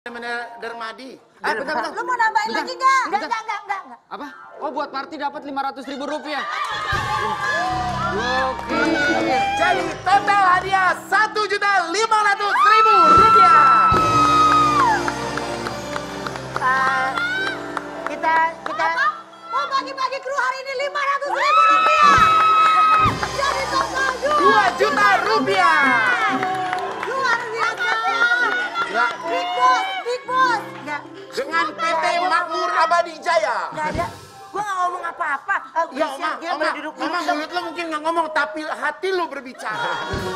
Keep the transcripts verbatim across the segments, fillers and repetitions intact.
Mana Dermadi? Eh, bentar, bentar. Lu mau nambahin bentar. lagi nggak? Enggak, enggak, enggak, enggak, enggak. Apa? Oh, buat party dapat lima ratus ribu rupiah. Oke. Jadi total hadiah satu juta lima ratus ribu rupiah. Uh, kita, kita... Apa? Mau bagi-bagi kru hari ini lima ratus ribu rupiah. Jadi total dua juta rupiah. Luar biasa. Enggak. Big Boss, Big Boss. Enggak. Dengan P T Makmur Abadi Jaya. Enggak ada. Gua nggak ngomong apa-apa. Uh, Ya, bisa, Oma, dia Oma, boleh duduk Oma, dulu. mulut lo mungkin nggak ngomong, tapi hati lo berbicara.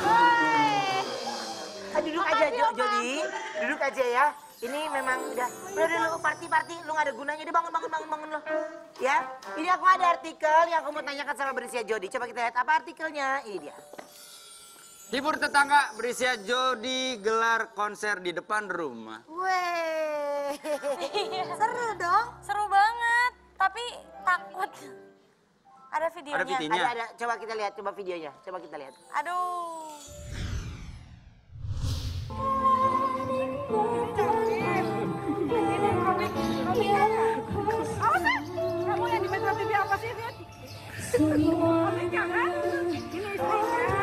Ah, duduk aja, Jo, Jody. Duduk aja ya. Ini memang udah, udah, udah lu party-party, lu nggak ada gunanya. Dia bangun, bangun, bangun, bangun lo. Ya, ini aku ada artikel yang aku mau tanyakan sama berusia Jody. Coba kita lihat apa artikelnya. Ini dia. Hibur tetangga berusia Jody gelar konser di depan rumah. Weh, seru dong. Seru banget, tapi takut. Ada videonya. Ada videonya? Ada, ada. Coba kita lihat, coba videonya. Coba kita lihat. Aduh. Apa sih? Kamu yang di Metro T V apa sih, Fit? Komiknya kan? Ini istrinya.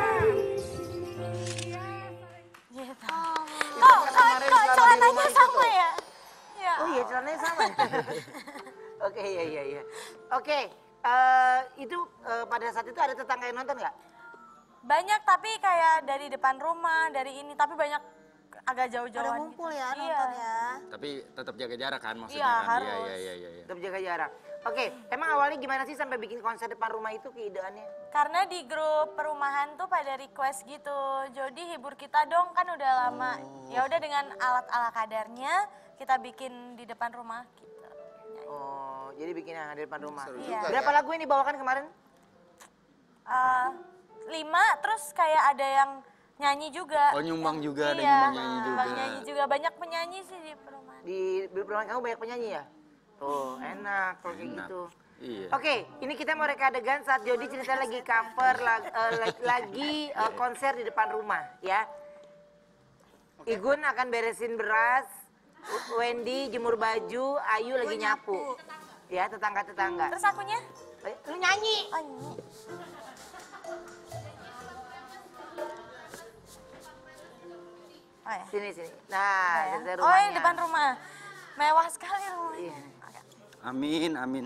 Gitu. Kok, kok, kok celananya sama ya? Ya. Oh iya, celananya sama. Oke, iya, iya, iya. Oke, eh, itu eh, pada saat itu ada tetangga yang nonton nggak? Banyak, tapi kayak dari depan rumah, dari ini, tapi banyak agak jauh-jauhan. Pada ngumpul gitu. ya Iya. nonton ya. Tapi tetap jaga jarak kan maksudnya Iya, kan? harus. Iya, iya, iya, iya. Tetap jaga jarak. Oke, emang awalnya gimana sih sampai bikin konser depan rumah itu keideannya? Karena di grup perumahan tuh pada request gitu, Jody hibur kita dong, kan udah lama. Ya udah dengan alat ala kadarnya kita bikin di depan rumah gitu. Oh, jadi bikin yang di depan rumah. Seru Iya. juga Berapa ya. lagu yang dibawakan kemarin? Eh, lima, terus kayak ada yang nyanyi juga. Oh, nyumbang juga, ada Iya, nyumbang nyanyi juga. nyumbang nyanyi juga. Banyak penyanyi sih di perumahan. Di di perumahan kamu banyak penyanyi ya? Tuh, enak kalau kayak Enak. gitu. Iya. Oke, ini kita mau reka adegan saat Jody cerita lagi cover, lag- eh, lag- lagi eh, konser di depan rumah, ya. Igun akan beresin beras, W- Wendy jemur baju, Ayu lagi nyapu. Ya, tetangga-tetangga. Terus akunya? Eh, Lu nyanyi. Oh, nyanyi. Oh ya. Sini, sini. Nah, Ya. dari Oh, rumahnya. ini depan rumah. Mewah sekali rumahnya. Iya. Amin, amin.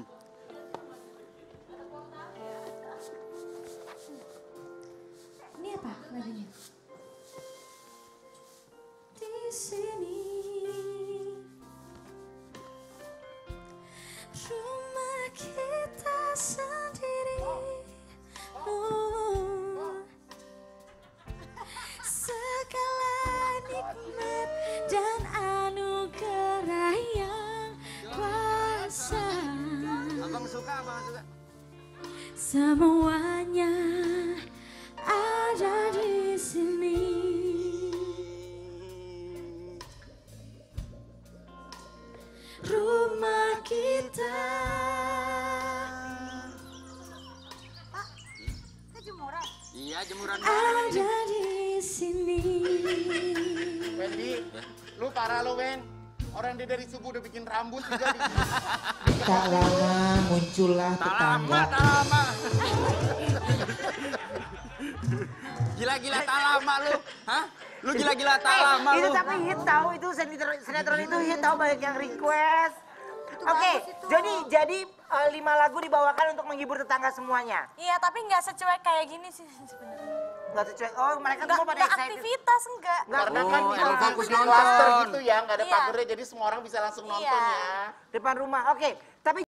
Ini apa lagunya? Di sini rumah kita sendiri. Uh, segala nikmat dan anugerah yang kuasa. Abang suka, abang suka. Semuanya ada di sini. Rumah kita. Itu jemuran. Iya, jemuran Ada di sini. Wendy, lu parah lo, Wen. Orang dia dari subuh udah bikin rambut juga di Tak lama muncullah Tak lama, tetangga. tak lama. Gila-gila tak lama lu. Hah? Lu gila-gila tak Eh, lama itu lu. tapi hit tahu, itu sinetron, sinetron itu hit tahu, banyak yang request. Oke, jadi jadi eh, lima lagu dibawakan untuk menghibur tetangga semuanya. Iya, tapi nggak secuek kayak gini sih sebenarnya. Nggak secuek, oh mereka Nggak, semua pada nggak excited. aktivitas, enggak. Nggak, Karena Oh, kan emang di fokus di nonton. cluster gitu ya, nggak ada Iya. pagernya, jadi semua orang bisa langsung nonton Iya. ya. depan rumah. Oke, tapi